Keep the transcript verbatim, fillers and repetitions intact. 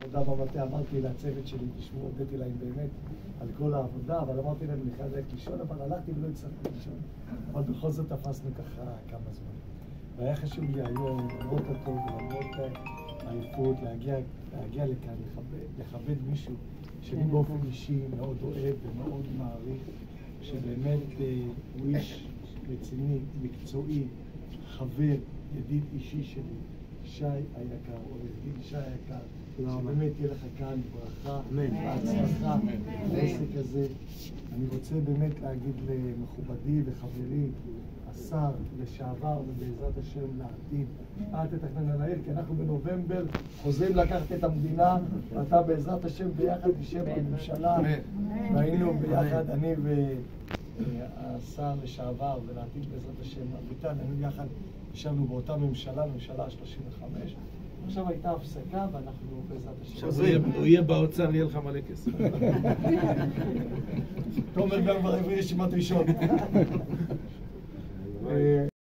עבודה במטה, אמרתי לצוות שלי, תשמעו, הודיתי להם באמת על כל העבודה, אבל אמרתי להם, אני חייב ללכת לישון, אבל הלכתי ולא הצלחתי לישון. אבל בכל זאת תפסנו ככה כמה זמן. והיה חשוב לי היום, למרות הטוב, למרות העייפות, להגיע, להגיע לכאן, לכבד, לכבד מישהו שאני באופן אישי מאוד אוהב ומאוד מעריך, שבאמת אה, הוא איש רציני, מקצועי, חבר, ידיד אישי שלי, שי היקר, עורך דין שי היקר, שבאמת יהיה לך כאן ברכה, בהצלחה, בעסק הזה. אני רוצה באמת להגיד למכובדי וחברי, השר לשעבר ובעזרת השם לעתיד, אל תתכנן על העיר, כי אנחנו בנובמבר חוזרים לקחת את המדינה, ואתה בעזרת השם ביחד תשב בממשלה, והיינו ביחד, אני והשר לשעבר ולעתיד בעזרת השם, אביטל, היינו יחד, ישבנו באותה ממשלה, ממשלה שלושים וחמש, עכשיו הייתה הפסקה ואנחנו בעזרת השם. עכשיו הוא יהיה באוצר, יהיה לך מלא כסף. תומר גם ברביעי ישיבת ראשון.